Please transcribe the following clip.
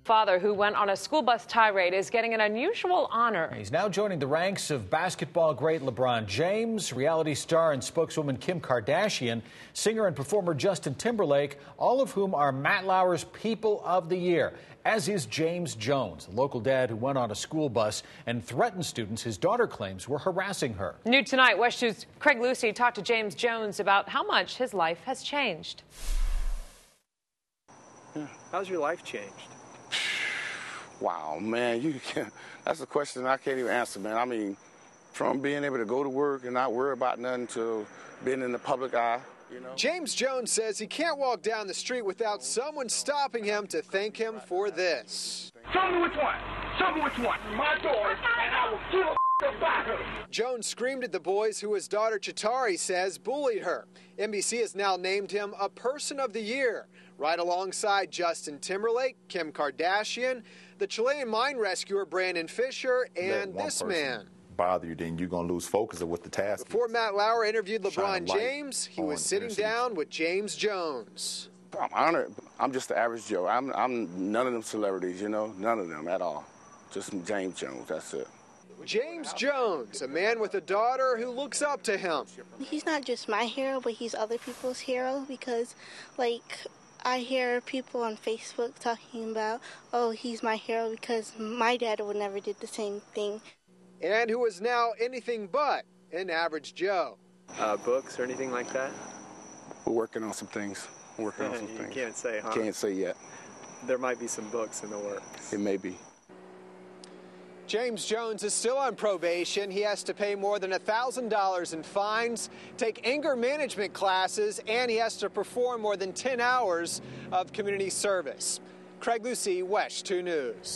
Father who went on a school bus tirade is getting an unusual honor. He's now joining the ranks of basketball great LeBron James, reality star and spokeswoman Kim Kardashian, singer and performer Justin Timberlake, all of whom are Matt Lauer's People of the Year, as is James Jones, a local dad who went on a school bus and threatened students his daughter claims were harassing her. New tonight, WESH 2's Craig Lucy talked to James Jones about how much his life has changed. How's your life changed? Wow, man, that's a question I can't even answer, man. I mean, from being able to go to work and not worry about nothing to being in the public eye, you know. James Jones says he can't walk down the street without someone stopping him to thank him for this. Show me which one. Show me which one. My daughter, and I will kill about her. Jones screamed at the boys who his daughter Chitari says bullied her. NBC has now named him a Person of the Year, right alongside Justin Timberlake, Kim Kardashian, the Chilean mine rescuer Brandon Fisher, and this man. Bother you, then you're going to lose focus of what the task Before is. Matt Lauer interviewed LeBron James, he was sitting down with James Jones. I'm honored. I'm just the average Joe. I'm none of them celebrities, you know, none of them at all. Just James Jones, that's it. James Jones, a man with a daughter who looks up to him. He's not just my hero, but he's other people's hero because, like, I hear people on Facebook talking about, oh, he's my hero because my dad would never did the same thing. And who is now anything but an average Joe. Books or anything like that? We're working on some things. You can't say, huh? Can't say yet. There might be some books in the works. It may be. James Jones is still on probation. He has to pay more than $1,000 in fines, take anger management classes, and he has to perform more than 10 hours of community service. Craig Lucy, WESH 2 News.